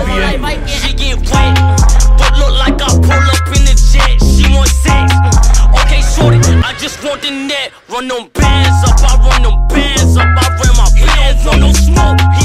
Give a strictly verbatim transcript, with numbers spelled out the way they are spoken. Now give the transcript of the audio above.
bien. She get wet, but look like I pull up in the jet. She want sex. Okay, shorty, I just want the net. Run them bands up, I run them bands up. I ran my bands on no smoke.